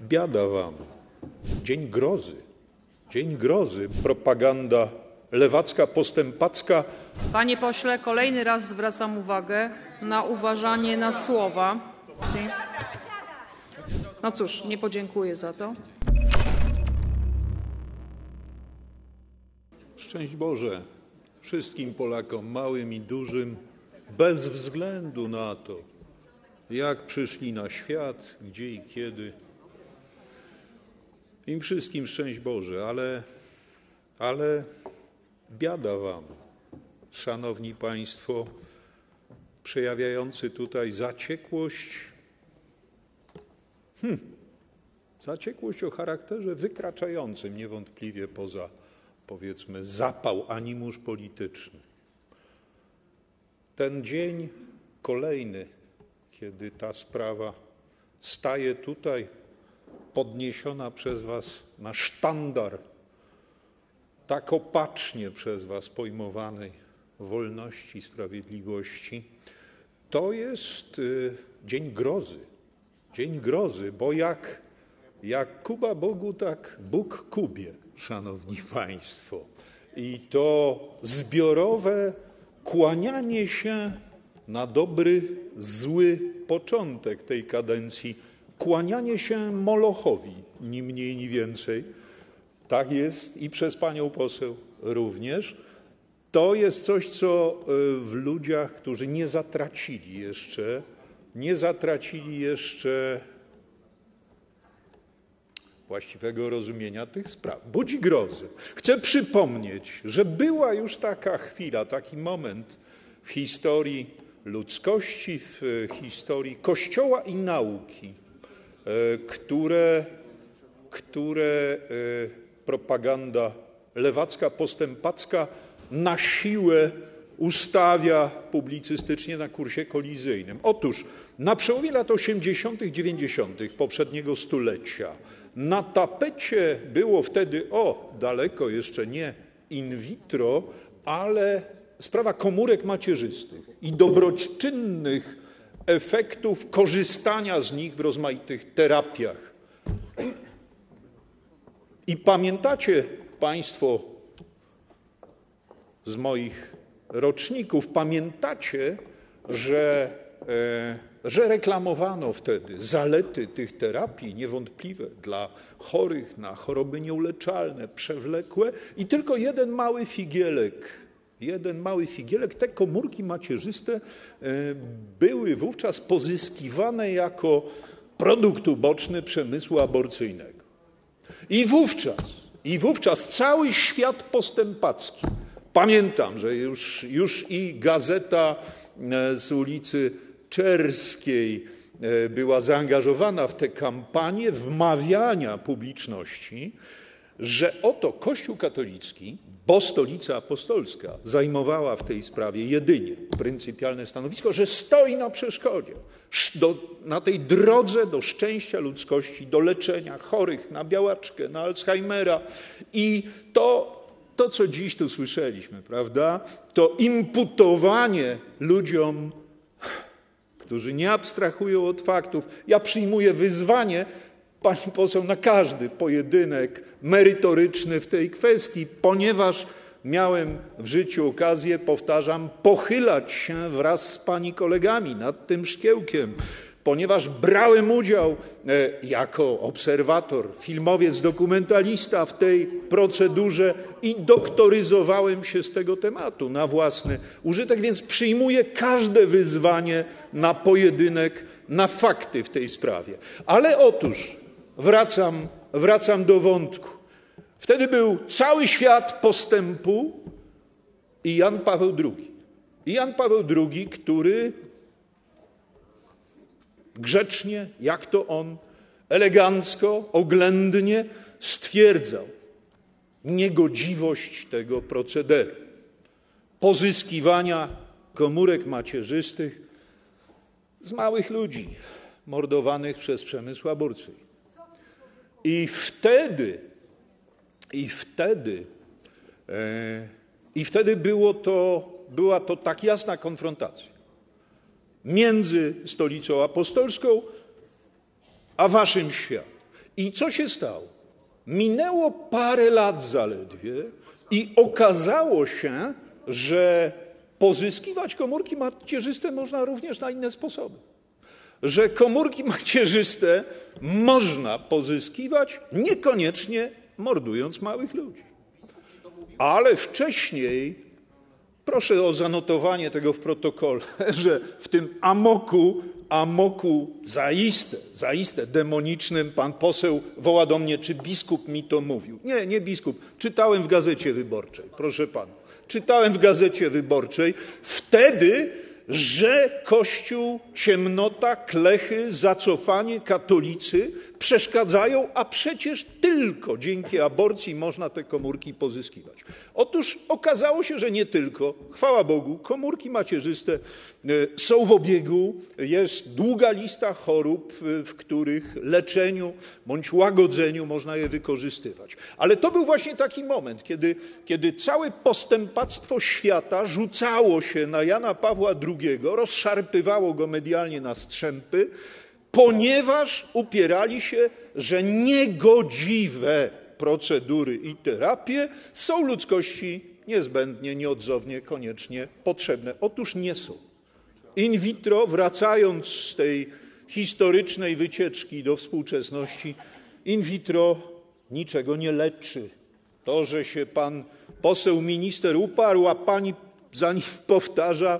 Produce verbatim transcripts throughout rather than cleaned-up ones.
Biada wam. Dzień grozy. Dzień grozy. Propaganda lewacka, postępacka. Panie pośle, kolejny raz zwracam uwagę na uważanie na słowa. No cóż, nie podziękuję za to. Szczęść Boże wszystkim Polakom, małym i dużym, bez względu na to, jak przyszli na świat, gdzie i kiedy. Im wszystkim szczęść Boże, ale, ale biada wam, szanowni państwo, przejawiający tutaj zaciekłość, hmm, zaciekłość o charakterze wykraczającym niewątpliwie poza, powiedzmy, zapał, animusz polityczny. Ten dzień kolejny, kiedy ta sprawa staje tutaj podniesiona przez was na sztandar tak opacznie przez was pojmowanej wolności, sprawiedliwości, to jest y, dzień grozy. Dzień grozy, bo jak, jak Kuba Bogu, tak Bóg Kubie, szanowni państwo. I to zbiorowe kłanianie się na dobry, zły początek tej kadencji, kłanianie się Molochowi, ni mniej, ni więcej. Tak jest i przez panią poseł również. To jest coś, co w ludziach, którzy nie zatracili jeszcze, nie zatracili jeszcze właściwego rozumienia tych spraw, budzi grozę. Chcę przypomnieć, że była już taka chwila, taki moment w historii ludzkości, w historii Kościoła i nauki, które, które propaganda lewacka, postępacka na siłę ustawia publicystycznie na kursie kolizyjnym. Otóż na przełomie lat osiemdziesiątych, dziewięćdziesiątych poprzedniego stulecia na tapecie było wtedy, o, daleko jeszcze nie in vitro, ale sprawa komórek macierzystych i dobroczynnych efektów korzystania z nich w rozmaitych terapiach. I pamiętacie państwo z moich roczników, pamiętacie, że, e, że reklamowano wtedy zalety tych terapii niewątpliwe dla chorych na choroby nieuleczalne, przewlekłe i tylko jeden mały figielek, jeden mały figielek, te komórki macierzyste e, były wówczas pozyskiwane jako produkt uboczny przemysłu aborcyjnego. I wówczas, i wówczas cały świat postępacki, pamiętam, że już, już i gazeta z ulicy Czerskiej była zaangażowana w tę kampanię wmawiania publiczności, że oto Kościół katolicki, bo Stolica Apostolska zajmowała w tej sprawie jedynie pryncypialne stanowisko, że stoi na przeszkodzie, do, na tej drodze do szczęścia ludzkości, do leczenia chorych na białaczkę, na Alzheimera. I to, to co dziś tu słyszeliśmy, prawda, to imputowanie ludziom, którzy nie abstrahują od faktów. Ja przyjmuję wyzwanie, pani poseł, na każdy pojedynek merytoryczny w tej kwestii, ponieważ miałem w życiu okazję, powtarzam, pochylać się wraz z pani kolegami nad tym szkiełkiem, ponieważ brałem udział jako obserwator, filmowiec, dokumentalista w tej procedurze i doktoryzowałem się z tego tematu na własny użytek, więc przyjmuję każde wyzwanie na pojedynek, na fakty w tej sprawie. Ale otóż wracam, wracam do wątku. Wtedy był cały świat postępu i Jan Paweł drugi. I Jan Paweł drugi, który grzecznie, jak to on, elegancko, oględnie stwierdzał niegodziwość tego procederu pozyskiwania komórek macierzystych z małych ludzi mordowanych przez przemysł aborcyjny. I wtedy, i wtedy, e, i wtedy było to, była to tak jasna konfrontacja między Stolicą Apostolską a waszym światem. I co się stało? Minęło parę lat zaledwie i okazało się, że pozyskiwać komórki macierzyste można również na inne sposoby. Że komórki macierzyste można pozyskiwać niekoniecznie mordując małych ludzi. Ale wcześniej, proszę o zanotowanie tego w protokole, że w tym amoku, amoku zaiste, zaiste demonicznym pan poseł woła do mnie, czy biskup mi to mówił. Nie, nie biskup. Czytałem w Gazecie Wyborczej, proszę pana. Czytałem w Gazecie Wyborczej wtedy, że Kościół, ciemnota, klechy, zacofanie, katolicy przeszkadzają, a przecież tylko dzięki aborcji można te komórki pozyskiwać. Otóż okazało się, że nie tylko. Chwała Bogu, komórki macierzyste są w obiegu. Jest długa lista chorób, w których leczeniu bądź łagodzeniu można je wykorzystywać. Ale to był właśnie taki moment, kiedy, kiedy całe postępactwo świata rzucało się na Jana Pawła drugiego, rozszarpywało go medialnie na strzępy, ponieważ upierali się, że niegodziwe procedury i terapie są ludzkości niezbędnie, nieodzownie, koniecznie potrzebne. Otóż nie są. In vitro, wracając z tej historycznej wycieczki do współczesności, in vitro niczego nie leczy. To, że się pan poseł minister uparł, a pani za nim powtarza: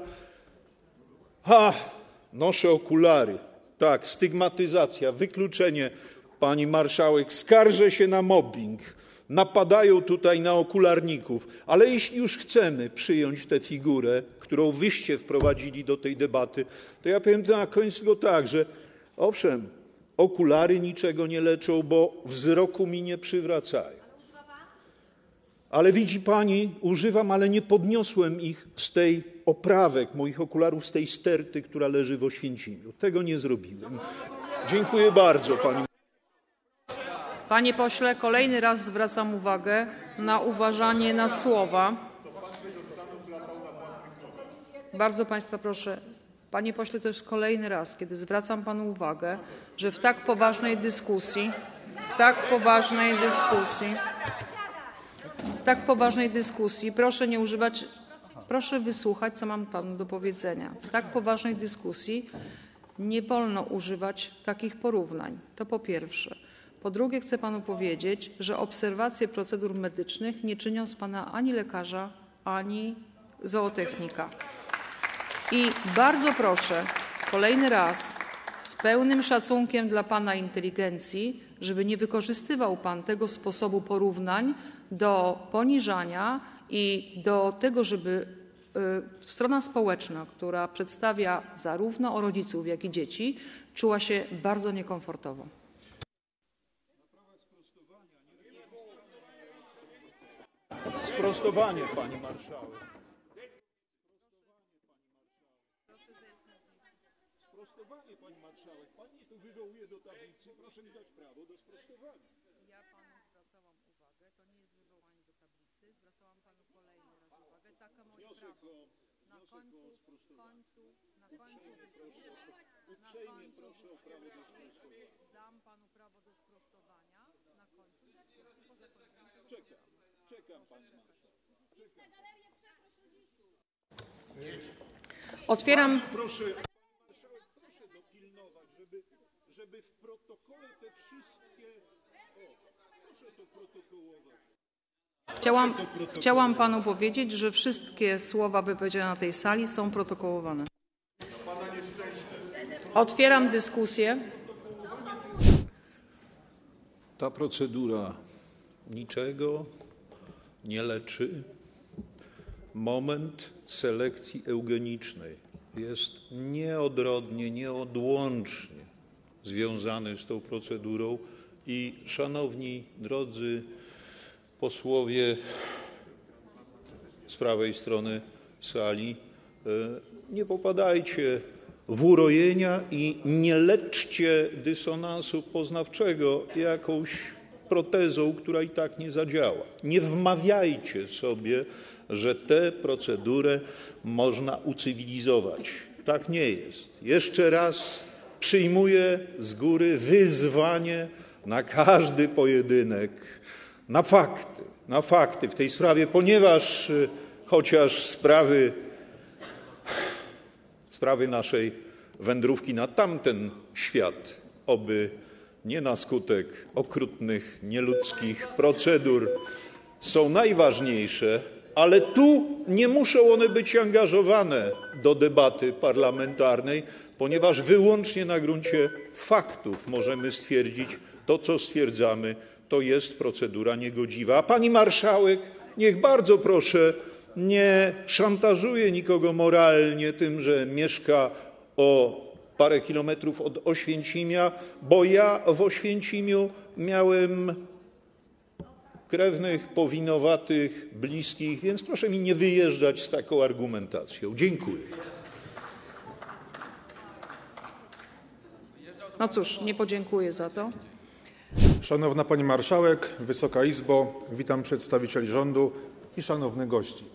ha, noszę okulary. Tak, stygmatyzacja, wykluczenie, pani marszałek, skarżę się na mobbing, napadają tutaj na okularników, ale jeśli już chcemy przyjąć tę figurę, którą wyście wprowadzili do tej debaty, to ja powiem na końcu tylko tak, że owszem, okulary niczego nie leczą, bo wzroku mi nie przywracają. Ale widzi pani, używam, ale nie podniosłem ich z tej oprawek moich okularów, z tej sterty, która leży w Oświęcimiu. Tego nie zrobiłem. Dziękuję bardzo pani. Panie pośle, kolejny raz zwracam uwagę na uważanie na słowa. Bardzo państwa proszę. Panie pośle, to jest kolejny raz, kiedy zwracam panu uwagę, że w tak poważnej dyskusji, w tak poważnej dyskusji, w tak poważnej dyskusji, proszę nie używać, proszę wysłuchać, co mam panu do powiedzenia. W tak poważnej dyskusji nie wolno używać takich porównań. To po pierwsze. Po drugie, chcę panu powiedzieć, że obserwacje procedur medycznych nie czynią z pana ani lekarza, ani zootechnika. I bardzo proszę, kolejny raz, z pełnym szacunkiem dla pana inteligencji, żeby nie wykorzystywał pan tego sposobu porównań do poniżania i do tego, żeby y, strona społeczna, która przedstawia zarówno rodziców, jak i dzieci, czuła się bardzo niekomfortowo. Sprostowanie, pani marszałek. Sprostowanie, pani marszałek. Pani tu wywołuje do tablicy. Proszę mi dać prawo do sprostowania. Ja panu zwracałam uwagę. To nie jest wywołanie do tablicy. Zwracałam panu kolejny raz uwagę. Taka moje prawo. Na końcu, końcu, na końcu dyskusji. Uprzejmie proszę o prawo do sprostowania. Dam panu prawo do sprostowania na końcu dyskusji po zakończeniu. Czekam, czekam, pani marszałek. Otwieram. Proszę, proszę dopilnować, żeby, żeby w protokole te wszystkie. O, proszę to protokołować. Chciałam, chciałam panu powiedzieć, że wszystkie słowa wypowiedziane na tej sali są protokołowane. Otwieram dyskusję. Ta procedura niczego nie leczy. Moment selekcji eugenicznej jest nieodrodnie, nieodłącznie związany z tą procedurą i szanowni, drodzy posłowie z prawej strony sali, nie popadajcie w urojenia i nie leczcie dysonansu poznawczego jakąś protezą, która i tak nie zadziała. Nie wmawiajcie sobie, że tę procedurę można ucywilizować. Tak nie jest. Jeszcze raz przyjmuję z góry wyzwanie na każdy pojedynek, na fakty, na fakty w tej sprawie, ponieważ chociaż sprawy, sprawy naszej wędrówki na tamten świat, oby nie na skutek okrutnych, nieludzkich procedur, są najważniejsze, ale tu nie muszą one być angażowane do debaty parlamentarnej, ponieważ wyłącznie na gruncie faktów możemy stwierdzić to, co stwierdzamy, to jest procedura niegodziwa. A pani marszałek niech bardzo proszę nie szantażuje nikogo moralnie tym, że mieszka o parę kilometrów od Oświęcimia, bo ja w Oświęcimiu miałem krewnych, powinowatych, bliskich, więc proszę mi nie wyjeżdżać z taką argumentacją. Dziękuję. No cóż, nie podziękuję za to. Szanowna Pani Marszałek, Wysoka Izbo, witam przedstawicieli rządu i szanownych gości.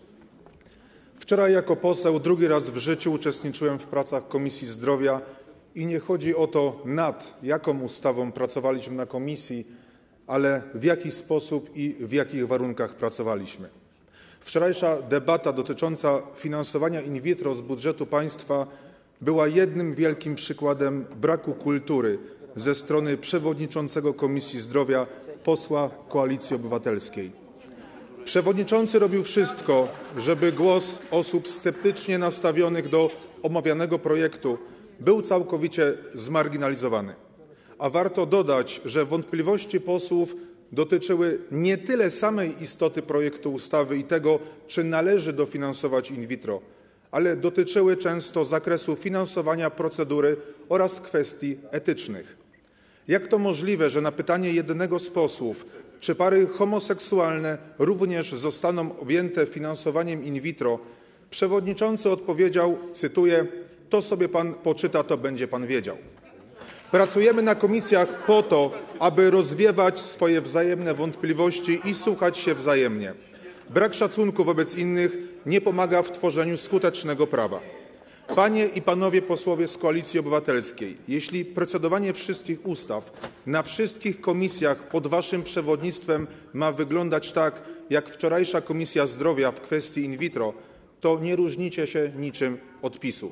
Wczoraj jako poseł drugi raz w życiu uczestniczyłem w pracach Komisji Zdrowia i nie chodzi o to, nad jaką ustawą pracowaliśmy na komisji, ale w jaki sposób i w jakich warunkach pracowaliśmy. Wczorajsza debata dotycząca finansowania in vitro z budżetu państwa była jednym wielkim przykładem braku kultury ze strony przewodniczącego Komisji Zdrowia, posła Koalicji Obywatelskiej. Przewodniczący robił wszystko, żeby głos osób sceptycznie nastawionych do omawianego projektu był całkowicie zmarginalizowany. A warto dodać, że wątpliwości posłów dotyczyły nie tyle samej istoty projektu ustawy i tego, czy należy dofinansować in vitro, ale dotyczyły często zakresu finansowania procedury oraz kwestii etycznych. Jak to możliwe, że na pytanie jednego z posłów, czy pary homoseksualne również zostaną objęte finansowaniem in vitro, przewodniczący odpowiedział, cytuję: to sobie pan poczyta, to będzie pan wiedział. Pracujemy na komisjach po to, aby rozwiewać swoje wzajemne wątpliwości i słuchać się wzajemnie. Brak szacunku wobec innych nie pomaga w tworzeniu skutecznego prawa. Panie i panowie posłowie z Koalicji Obywatelskiej, jeśli procedowanie wszystkich ustaw na wszystkich komisjach pod waszym przewodnictwem ma wyglądać tak, jak wczorajsza Komisja Zdrowia w kwestii in vitro, to nie różnicie się niczym od PiSu.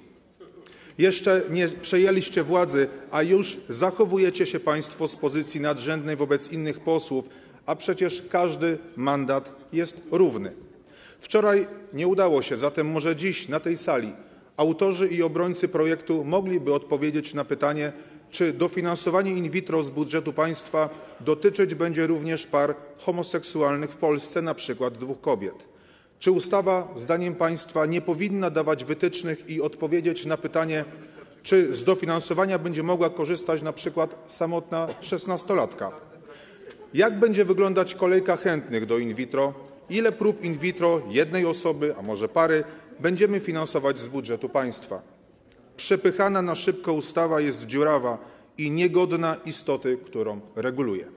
Jeszcze nie przejęliście władzy, a już zachowujecie się państwo z pozycji nadrzędnej wobec innych posłów, a przecież każdy mandat jest równy. Wczoraj nie udało się, zatem może dziś na tej sali autorzy i obrońcy projektu mogliby odpowiedzieć na pytanie, czy dofinansowanie in vitro z budżetu państwa dotyczyć będzie również par homoseksualnych w Polsce, na przykład dwóch kobiet. Czy ustawa, zdaniem państwa, nie powinna dawać wytycznych i odpowiedzieć na pytanie, czy z dofinansowania będzie mogła korzystać na przykład samotna szesnastolatka? Jak będzie wyglądać kolejka chętnych do in vitro? Ile prób in vitro jednej osoby, a może pary, będziemy finansować z budżetu państwa? Przepychana na szybko ustawa jest dziurawa i niegodna istoty, którą reguluje.